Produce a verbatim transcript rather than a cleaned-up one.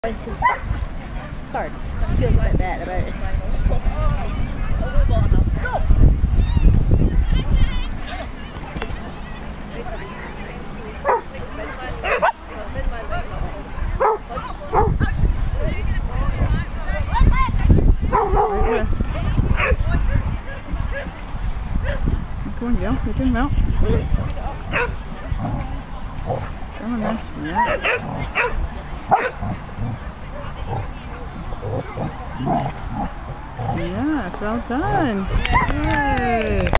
It's hard. I feel a bit bad about it. Come on, Gail. You can mount. Come on, man. Yeah. Yes, well done. Yay.